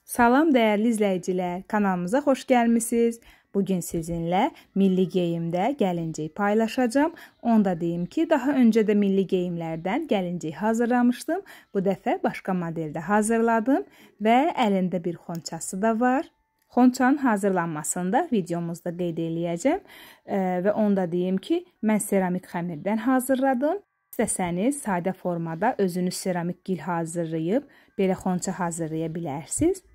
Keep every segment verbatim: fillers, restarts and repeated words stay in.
Salam dəyərli izləyicilər, kanalımıza xoş gəlmisiniz. Bugün sizinlə milli geyimdə gəlincik paylaşacağım. Onda deyim ki, daha öncə də milli geyimlərdən gəlincik hazırlamışdım. Bu dəfə başqa modeldə hazırladım və əlində bir xonçası da var. Xonçanın hazırlanmasını da videomuzda qeyd eləyəcəm və onda deyim ki, mən seramik xəmirdən hazırladım. İstəsəniz sadə formada özünüz seramik gil hazırlayıb belə xonça hazırlaya bilərsiniz.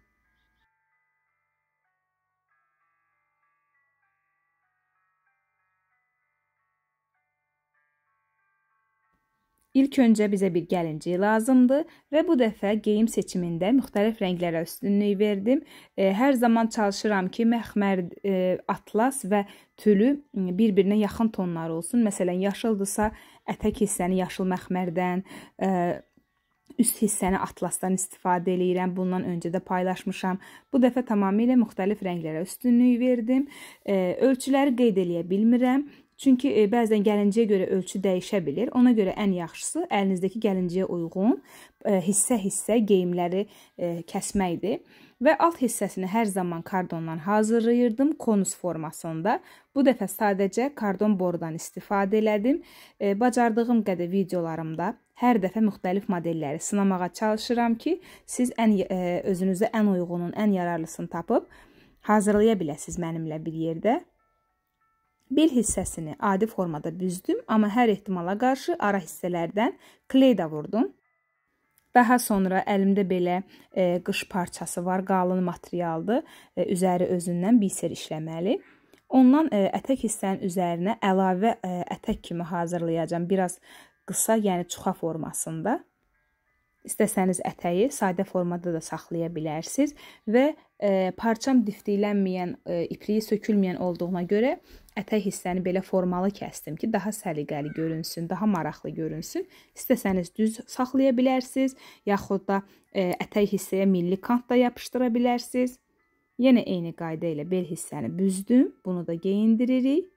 İlk öncə bizə bir gəlincik lazımdır və bu dəfə geyim seçimində müxtəlif rənglərə üstünlük verdim. Hər zaman çalışıram ki, məxmər, atlas və tülü bir-birinə yaxın tonlar olsun. Məsələn, yaşıldırsa ətək hissəni yaşıl məxmərdən, üst hissəni atlasdan istifadə edirəm. Bundan öncə də paylaşmışam. Bu dəfə tamamilə müxtəlif rənglərə üstünlük verdim. Ölçüləri qeyd eləyə bilmirəm. Çünki bəzən gəlinciyə görə ölçü dəyişə bilir. Ona görə ən yaxşısı əlinizdəki gəlinciyə uyğun hissə-hissə geyimləri kəsməkdir. Və alt hissəsini hər zaman kardondan hazırlayırdım, konus formasında. Bu dəfə sadəcə kardon borudan istifadə elədim. Bacardığım qədər videolarımda hər dəfə müxtəlif modelləri sınamağa çalışıram ki, siz ən, özünüzə ən uyğunun, ən yararlısını tapıb hazırlaya biləsiniz mənimlə bir yerdə. Bel hissəsini adi formada büzdüm, amma hər ehtimala qarşı ara hissələrdən kley də vurdum. Daha sonra əlimdə belə e, qış parçası var, qalın materialdır, e, üzəri özündən biser işləməli. Ondan e, ətək hissənin üzərinə əlavə e, ətək kimi hazırlayacağım, biraz qısa, yəni çuxa formasında. İstəsəniz ətəyi sadə formada da saxlaya bilərsiniz və e, parçam diftilənməyən, e, ipliyi sökülməyən olduğuna görə ətək hissəni belə formalı kəsdim ki, daha səliqəli görünsün, daha maraqlı görünsün. İstəsəniz düz saxlaya bilərsiniz, yaxud da e, ətək hissəyə milli kant da yapışdıra bilərsiniz. Yenə eyni qayda ilə bel hissəni büzdüm, bunu da geyindiririk.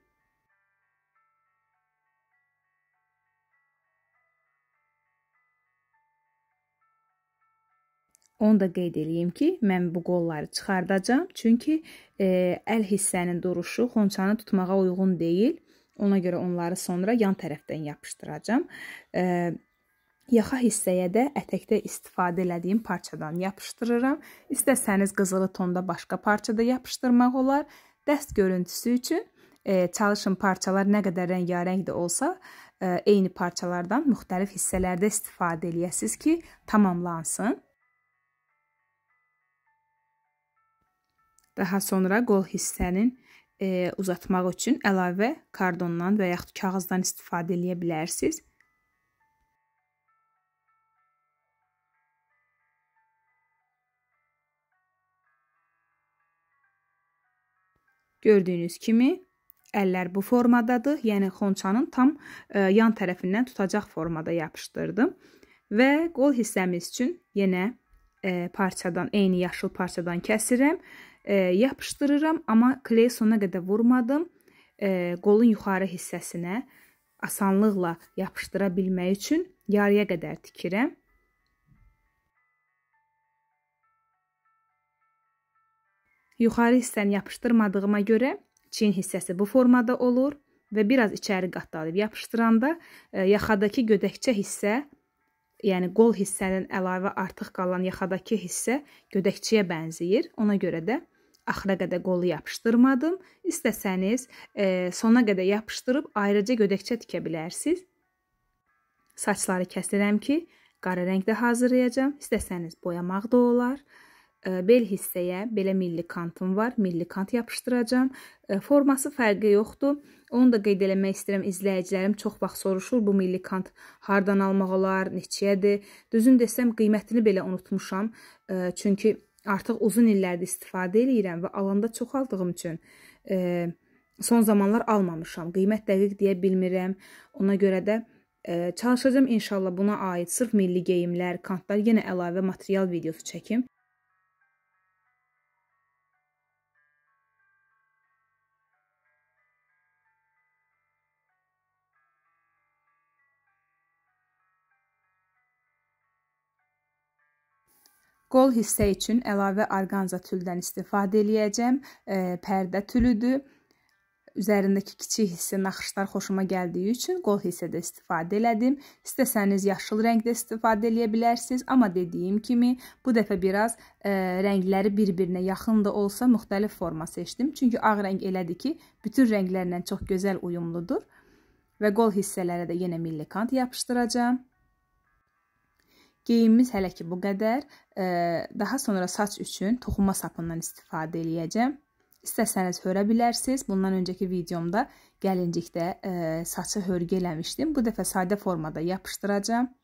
Onu da qeyd edeyim ki, mən bu qolları çıxardacağım. Çünki e, əl hissənin duruşu xonçanı tutmağa uyğun deyil. Ona görə onları sonra yan tərəfdən yapışdıracağım. E, yaxa hissəyə də ətəkdə istifadə elədiyim parçadan yapışdırıram. İstəsəniz qızılı tonda başqa parçada yapışdırmaq olar. Dəst görüntüsü üçün e, çalışın parçalar nə qədər rəngarəng də olsa, e, eyni parçalardan müxtəlif hissələrdə istifadə eləyəsiniz ki, tamamlansın. Daha sonra qol hissənin e, uzatmaq üçün əlavə kardondan və yaxud kağızdan istifadə edə bilərsiniz. Gördüyünüz kimi əllər bu formadadır. Yəni xonçanın tam e, yan tərəfindən tutacaq formada yapışdırdım. Və qol hissəmiz üçün yenə e, parçadan, eyni yaşıl parçadan kəsirəm. E, yapışdırıram, amma kley sona qədər vurmadım. E, qolun yuxarı hissəsinə asanlıqla yapışdıra bilmək üçün yarıya qədər tikirəm. Yuxarı hissəni yapışdırmadığıma görə çiyin hissəsi bu formada olur və biraz içəri qatlayıb yapışdıranda e, yaxadakı gödəkçə hissə, yəni qol hissənin əlavə artıq qalan yaxadakı hissə gödəkçəyə bənzəyir. Ona görə də axıra qədər qolu yapışdırmadım. İstəsəniz e, sona qədər yapışdırıb ayrıca gödəkçə tikə bilərsiniz. Saçları kəsirəm ki, qara rəngdə hazırlayacağam. İstəsəniz boyamaq da olar. E, bel hissəyə belə milli kantım var. Milli kant yapışdıracağım. E, forması fərqi yoxdur. Onu da qeyd eləmək istəyirəm. İzləyicilərim çox vaxt soruşur, bu milli kant hardan almaq olar, neçəyədir? Düzün desəm, qiymətini belə unutmuşam. E, çünki artıq uzun illərdir istifadə edirəm və alanda çox aldığım üçün e, son zamanlar almamışam. Qiymət dəqiq deyə bilmirəm. Ona görə də e, çalışacağım inşallah buna aid sırf milli geyimlər, kantlar, yenə əlavə material videosu çəkim. Qol hissə üçün əlavə orqanza tüldən istifadə eləyəcəm. E, pərdə tülüdür. Üzərindəki kiçik hissə naxışlar xoşuma gəldiyi üçün qol hissədə istifadə elədim. İstəsəniz yaşıl rəngdə istifadə eləyə bilərsiniz. Amma dediyim kimi bu dəfə biraz e, rəngləri bir-birinə yaxın da olsa müxtəlif forma seçdim. Çünki ağ rəng elədir ki, bütün rənglərlə çox gözəl uyumludur. Və qol hissələrə də yenə milli kant yapışdıracağım. Geyimimiz hələ ki bu qədər. Daha sonra saç üçün toxunma sapından istifadə eləyəcəm. İstəsəniz hörə bilərsiniz. Bundan öncəki videomda gəlincikdə saçı hörgü eləmişdim. Bu dəfə sadə formada yapışdıracağım.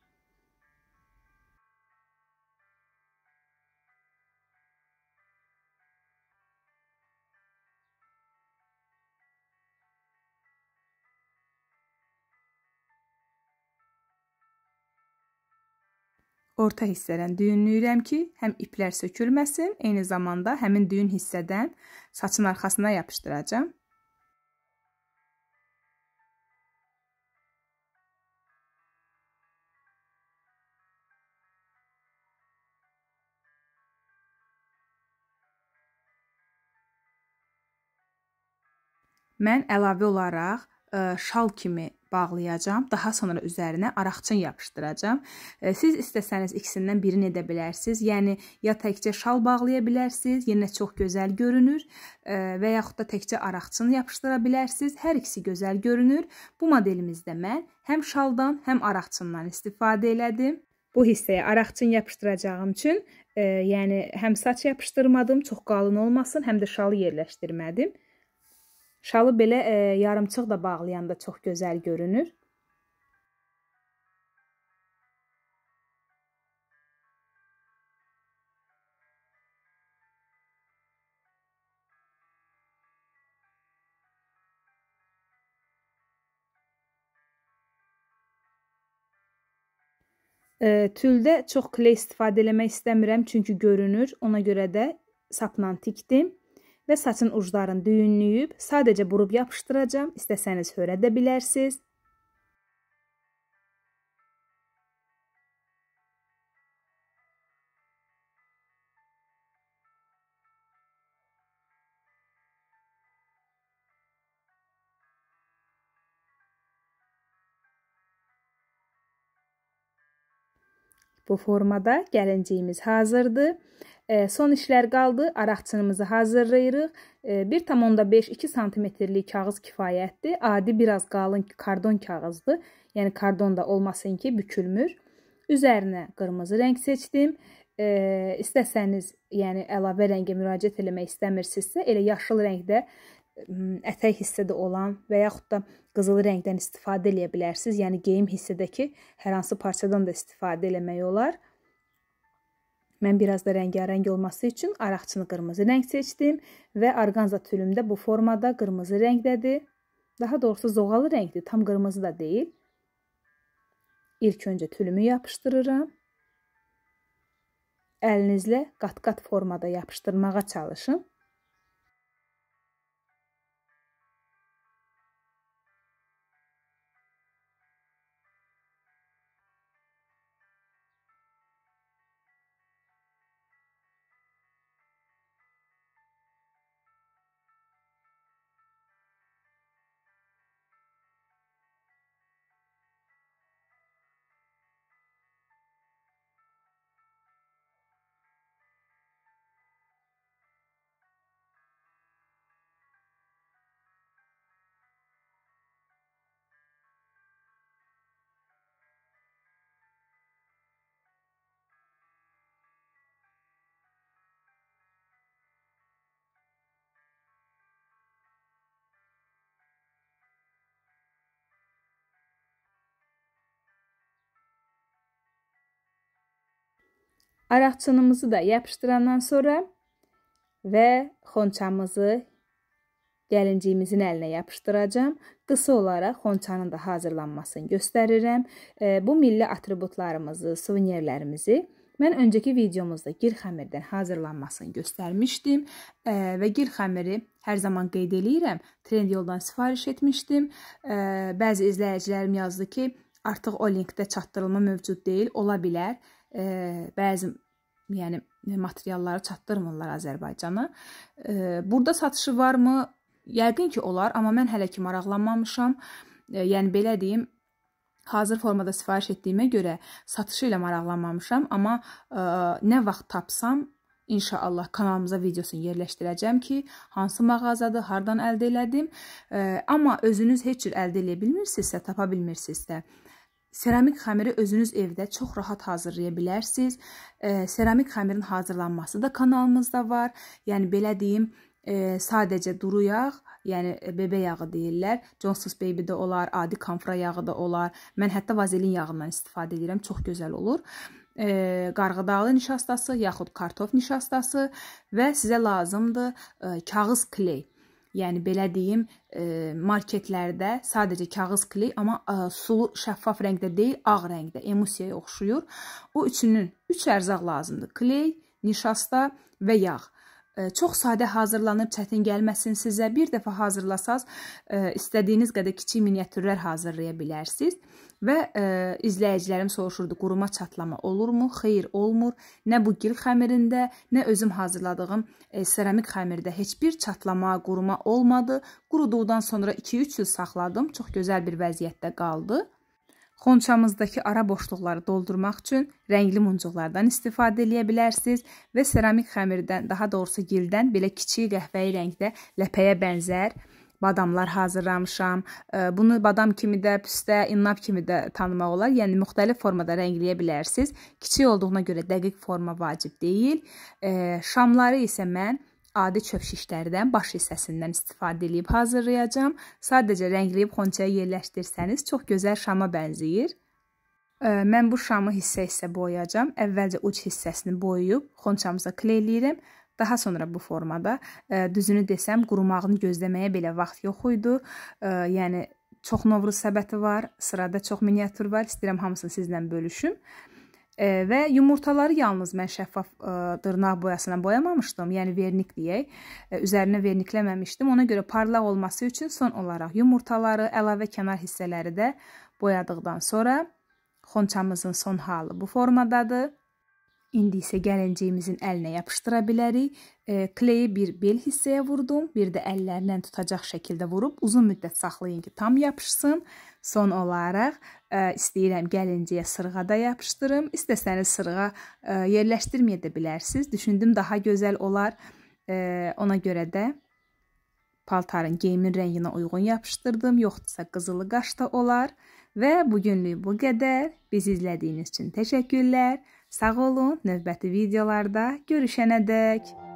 Orta hissədən düyünləyirəm ki, həm iplər sökülməsin, eyni zamanda həmin düyün hissədən saçın arxasına yapışdıracağım. Mən əlavə olaraq şal kimi bağlayacağım. Daha sonra üzərinə araqçın yapışdıracağım. Siz istəsəniz ikisindən birini edə bilərsiniz. Yəni, ya təkcə şal bağlaya bilərsiniz, yenə çox gözəl görünür və yaxud da təkcə araqçın yapışdıra bilərsiniz. Hər ikisi gözəl görünür. Bu modelimizdə mən həm şaldan, həm araqçından istifadə elədim. Bu hissəyə araqçın yapışdıracağım üçün e, yəni həm saç yapışdırmadım, çox qalın olmasın, həm də şalı yerləşdirmədim. Şalı belə e, yarımçıq da bağlayanda çox gözəl görünür. E, tüldə çox kley istifadə eləmək istəmirəm, çünki görünür. Ona görə də sapla tikdim. Və saçın uclarını düyünləyib, sadəcə burub yapışdıracağım. İstəsəniz hörə də bilərsiniz. Bu formada gəlinciyimiz hazırdır. Son işlər qaldı. Araqçınımızı hazırlayırıq. bir tam onda beş iki santimetrlik kağız kifayətdir. Adi biraz qalın kardon kağızdır. Yəni kardon da olmasın ki, bükülmür. Üzərinə qırmızı rəng seçdim. İstəsəniz, yəni əlavə rəngə müraciət eləmək istəmirsinizsə, elə yaşıl rəngdə ətək hissədə olan və yaxud da qızıl rəngdən istifadə eləyə bilərsiniz. Yəni geyim hissədəki hər hansı parçadan da istifadə eləmək olar. Mən biraz da rəngarəng olması üçün araqçını qırmızı rəng seçdim və orqanza tülüm də bu formada qırmızı rəngdədir. Daha doğrusu zoğalı rəngdir, tam qırmızı da deyil. İlk öncə tülümü yapışdırıram. Əlinizlə qat-qat formada yapışdırmağa çalışın. Araqçınımızı da yapışdırandan sonra və xonçamızı gəlinciyimizin əlinə yapışdıracağım. Qısa olaraq xonçanın da hazırlanmasını göstərirəm. Bu milli atributlarımızı, suvenirlərimizi mən öncəki videomuzda gir xəmirdən hazırlanmasını göstərmişdim və gir xəmiri hər zaman qeyd eləyirəm. Trendyoldan sifariş etmişdim. Bəzi izləyicilərim yazdı ki, artıq o linkdə çatdırılma mövcud deyil, ola bilər. Bəzi yəni materialları çatdırmırlar Azərbaycana. Burada satışı varmı? Yəqin ki olar, amma mən hələ ki maraqlanmamışam. Yəni belə deyim, hazır formada sifariş etdiyimə görə satışı ilə maraqlanmamışam, amma ə, nə vaxt tapsam, inşallah kanalımıza videosunu yerləşdirəcəm ki, hansı mağazadır, hardan əldə elədim. Ə, amma özünüz heç cür əldə eləyə bilmirsinizsə, tapa bilmirsinizsə, seramik xəmiri özünüz evdə çox rahat hazırlaya bilərsiniz. Ə, seramik xəmirin hazırlanması da kanalımızda var. Yəni belə deyim, ə, sadəcə duru yağ, yəni bebə yağı deyirlər. Johnson's Baby-də olar, adi kamfra yağı da olar. Mən hətta vazelin yağından istifadə edirəm, çox gözəl olur. E, qarğıdağlı nişastası, yaxud kartof nişastası və sizə lazımdır e, kağız kley. Yəni belə deyim, e, marketlərdə sadəcə kağız kley, amma e, sulu, şəffaf rəngdə deyil, ağ rəngdə, emulsiyaya oxşuyur. O üçünün, üç ərzaq lazımdır. Kley, nişasta və yağ. Çox sadə hazırlanıb, çətin gəlməsin sizə. Bir dəfə hazırlasaz, istədiyiniz qədər kiçik miniatürlər hazırlaya bilərsiniz. Və ə, izləyicilərim soruşurdu, quruma çatlama olurmu? Xeyr, olmur. Nə bu gil xəmirində, nə özüm hazırladığım e, seramik xəmirdə heç bir çatlama, quruma olmadı. Quruduqdan sonra iki üç il saxladım. Çox gözəl bir vəziyyətdə qaldı. Xonçamızdakı ara boşluqları doldurmaq üçün rəngli muncuqlardan istifadə edə bilərsiniz və seramik xəmirdən, daha doğrusu gildən belə kiçik qəhvəyi rəngdə ləpəyə bənzər badamlar hazırlamışam. Bunu badam kimi də, püstə, innab kimi də tanımaq olar. Yəni müxtəlif formada rəngləyə bilərsiniz. Kiçik olduğuna görə dəqiq forma vacib deyil. Şamları isə mən adi çöp şişlərdən baş hissəsindən istifadə edib hazırlayacağım. Sadəcə rəngləyib xonçaya yerləşdirsəniz çox gözəl şama bənzəyir. Mən bu şamı hissə-hissə boyayacağım. Əvvəlcə uc hissəsini boyayıb xonçamıza kleyləyirəm. Daha sonra bu formada, düzünü desəm, qurumağını gözləməyə belə vaxt yox idi. Yəni çox Novruz səbəti var, sırada çox miniatür var. İstəyirəm hamısını sizlə bölüşüm. Və yumurtaları yalnız mən şəffaf dırnaq boyasına boyamamışdım, yəni vernik deyək, üzərinə vernikləməmişdim. Ona görə parlaq olması üçün son olaraq yumurtaları, əlavə kənar hissələri də boyadıqdan sonra xonçamızın son halı bu formadadır. İndi isə gəlinciyimizin əlinə yapışdıra bilərik. Kleyi bir bel hissəyə vurdum, bir də əllərlə tutacaq şəkildə vurub uzun müddət saxlayın ki, tam yapışsın. Son olaraq istəyirəm gəlinciyə sırğa da yapışdırım. İstəsəniz sırğa yerləşdirməyə də bilərsiniz. Düşündüm daha gözəl olar. Ona görə də paltarın geyimin rənginə uyğun yapışdırdım. Yoxdursa qızılı qaş da olar. Və bugünlük bu qədər. Bizi izlədiyiniz üçün təşəkkürlər. Sağ olun. Növbəti videolarda görüşənədək.